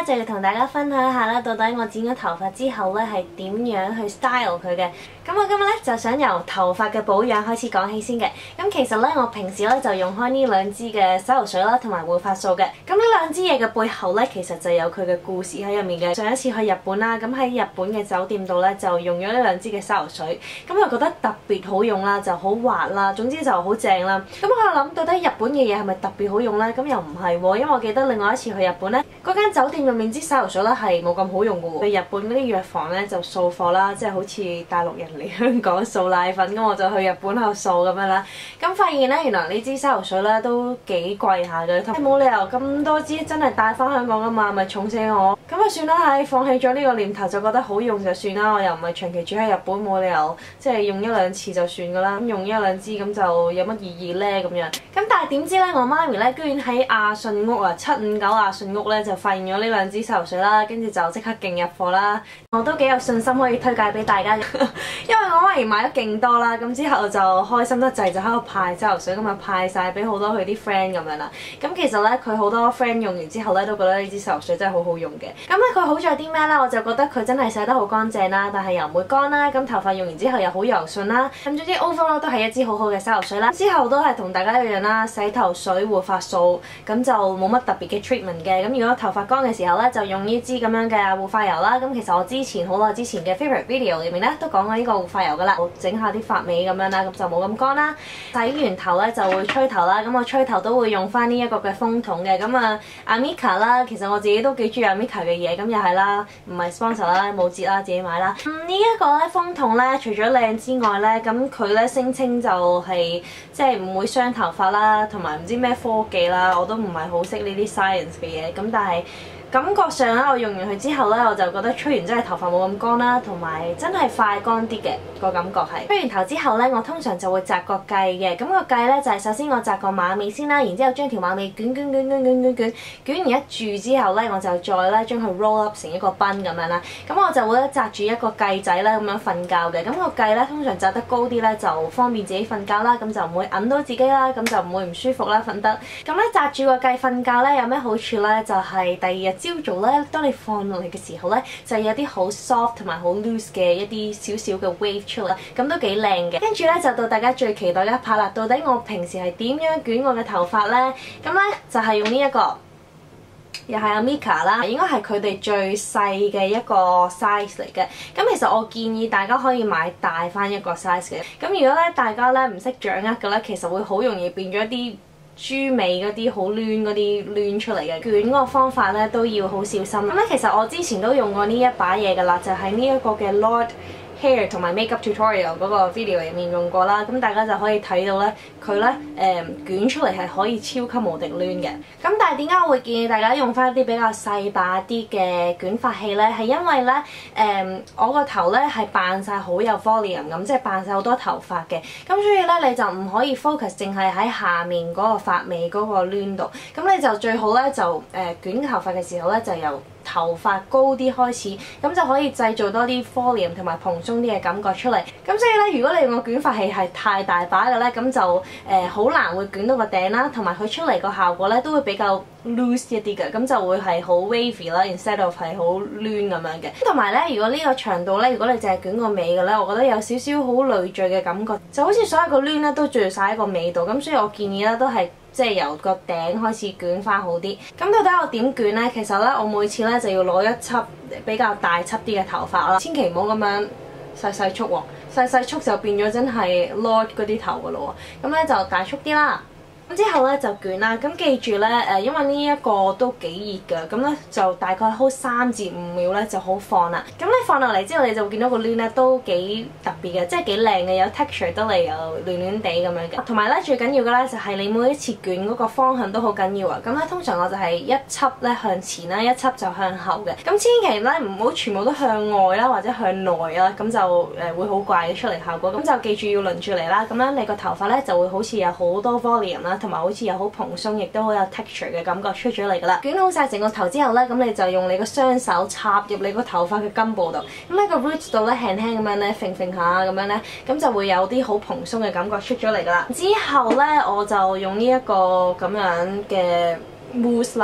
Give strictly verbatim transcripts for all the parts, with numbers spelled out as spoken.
就要同大家分享一下啦，到底我剪咗頭髮之後咧係點樣去 style 佢嘅。咁我今日咧就想由頭髮嘅保養開始講起先嘅。咁其實咧我平時咧就用開呢兩支嘅洗頭水啦，同埋護髮素嘅。咁呢兩支嘢嘅背後咧，其實就有佢嘅故事喺入面嘅。上一次去日本啦，咁喺日本嘅酒店度咧就用咗呢兩支嘅洗頭水，咁我覺得特別好用啦，就好滑啦，總之就好正啦。咁我諗到底日本嘅嘢係咪特別好用咧？咁又唔係喎，因為我記得另外一次去日本咧，嗰間酒店入面支洗頭水咧係冇咁好用嘅喎。去日本嗰啲藥房咧就掃貨啦，即係好似大陸人嚟香港掃奶粉，咁我就去日本度掃咁樣啦。咁發現咧，原來呢支洗頭水咧都幾貴下嘅，冇理由咁多支真係帶翻香港噶嘛，咪重死我。咁啊算啦，係放棄咗呢個念頭，就覺得好用就算啦。我又唔係長期住喺日本，冇理由即係用一兩次就算噶啦。咁用一兩支咁就有乜意義咧咁樣？咁但係點知咧，我媽咪咧居然喺亞信屋啊，七五九亞信屋咧就發現咗呢兩支洗頭水啦，跟住就即刻勁入貨啦。我都幾有信心可以推介俾大家嘅，因為我媽咪買咗勁多啦，咁之後就開心得滯，就喺度派洗頭水，咁啊派晒俾好多佢啲 friend 咁樣啦。咁其實咧，佢好多 friend 用完之後咧，都覺得呢支洗頭水真係好好用嘅。咁咧佢好在啲咩咧？我就覺得佢真係洗得好乾淨啦，但係又唔會乾啦。咁頭髮用完之後又好柔順啦。咁總之 overall 都係一支好好嘅洗頭水啦。之後都係同大家一樣啦，洗頭水、護髮素，咁就冇乜特別嘅 treatment 嘅。咁如果頭髮乾嘅時候咧，就用呢支咁樣嘅護髮油啦。咁其實我之前好耐之前嘅 favorite video 入面咧都講過呢個護髮油噶啦。我整下啲髮尾咁樣啦，咁就冇咁乾啦。洗完頭咧就會吹頭啦。咁我吹頭都會用翻呢一個嘅風筒嘅。咁啊 Amica 啦，其實我自己都幾中意 Amica 嘅嘢，咁又係啦，唔係 sponsor 啦，冇折啦，自己買啦。嗯，這個、呢一個咧風筒咧，除咗靚之外咧，咁佢咧聲稱就係、是、即係唔會傷頭髮啦，同埋唔知咩科技啦，我都唔係好識呢啲 science 嘅嘢，咁但係感覺上咧，我用完佢之後咧，我就覺得吹完真係頭髮冇咁乾啦，同埋真係快乾啲嘅個感覺係。吹完頭之後咧，我通常就會紮個髻嘅。咁、那個髻咧就係、是、首先我紮個馬尾先啦，然之後將條馬尾捲捲捲捲捲捲捲捲完一住之後咧，我就再咧將佢 roll up 成一個賓咁樣啦。咁我就會咧紮住一個髻仔咧咁樣瞓覺嘅。咁、那個髻咧通常紮得高啲咧就方便自己瞓覺啦，咁就唔會揞到自己啦，咁就唔會唔舒服啦瞓得。咁咧紮住個髻瞓覺咧有咩好處咧？就係、是、第二日朝早咧，當你放落嚟嘅時候咧，就有啲好 soft 同埋好 loose 嘅一啲少少嘅 wave 出嚟，咁都幾靚嘅。跟住咧就到大家最期待嘅一 part啦，到底我平時係點樣捲我嘅頭髮咧？咁咧就係、是、用呢、這、一個，又係 Amica 啦，應該係佢哋最細嘅一個 size 嚟嘅。咁其實我建議大家可以買大翻一個 size 嘅。咁如果咧大家咧唔識掌握嘅咧，其實會好容易變咗一啲豬尾嗰啲好攣嗰啲攣出嚟嘅。捲嗰個方法咧都要好小心。咁咧其實我之前都用過呢一把嘢㗎啦，就係呢一個嘅 Lord Hair 同埋 Makeup Tutorial 嗰個 video 入面用過啦。咁大家就可以睇到咧，佢咧誒捲出嚟係可以超級無敵攣嘅。咁但係點解我會建議大家用翻一啲比較細把啲嘅捲髮器咧？係因為咧誒、呃、我個頭咧係扮晒好有 volume 咁，即係扮晒好多頭髮嘅。咁所以咧你就唔可以 focus 淨係喺下面嗰個髮尾嗰個攣度。咁你就最好咧就誒、呃、捲頭髮嘅時候咧就由頭髮高啲開始，咁就可以製造多啲 volume 同埋蓬鬆啲嘅感覺出嚟。咁所以咧，如果你用個捲髮器係太大把嘅咧，咁就誒好、呃、難會捲到個頂啦，同埋佢出嚟個效果咧都會比較 loose 一啲嘅，咁就會係好 wavy 啦 ，instead of 係好攣咁樣嘅。同埋咧，如果呢個長度咧，如果你淨係捲個尾嘅咧，我覺得有少少好累贅嘅感覺，就好似所有個攣咧都聚晒喺個尾度。咁所以我建議咧都係即係由個頂開始捲翻好啲。咁到底我點捲咧？其實咧，我每次咧就要攞一輯比較大輯啲嘅頭髮啦，千祈唔好咁樣細細束喎，細細束就變咗真係 Lord 嗰啲頭噶咯喎。咁咧就大束啲啦。咁之後咧就捲啦，咁記住咧誒，因為呢一個都幾熱㗎，咁咧就大概 hold 三至五秒咧就好放啦。咁你放落嚟之後，你就會見到個攣咧都幾特別嘅，即係幾靚嘅，有 texture 得嚟又暖暖地咁樣嘅。同埋咧最緊要嘅咧就係你每一次捲嗰個方向都好緊要啊。咁咧通常我就係一輯咧向前啦，一輯就向後嘅。咁千祈咧唔好全部都向外啦，或者向內啦，咁就誒會好怪嘅出嚟效果。咁就記住要輪住嚟啦，咁樣你個頭髮咧就會好似有好多 volume 啦。同埋好似有好蓬鬆，亦都好有 texture 嘅感覺出咗嚟㗎啦。捲好晒成個頭之後咧，咁你就用你個雙手插入你個頭髮嘅根部度，咁喺個 roots 度咧輕輕咁樣咧揈揈下咁樣咧，咁就會有啲好蓬鬆嘅感覺出咗嚟㗎啦。之後咧我就用呢一個咁樣嘅 mousse 啦。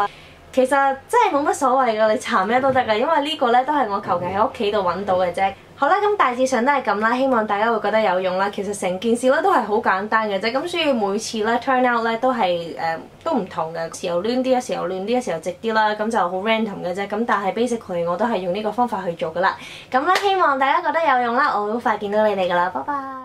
其實真係冇乜所謂㗎，你搽咩都得㗎，因為呢個咧都係我求其喺屋企度揾到嘅啫。好啦，咁大致上都係咁啦，希望大家會覺得有用啦。其實成件事咧都係好簡單嘅啫，咁所以每次咧 turn out 咧都係誒、呃、都唔同嘅，時候攣啲，有時候亂啲，有時候直啲啦，咁就好 random 嘅啫。咁但係 basically 我都係用呢個方法去做㗎啦。咁咧希望大家覺得有用啦，我好快見到你哋㗎啦，拜拜。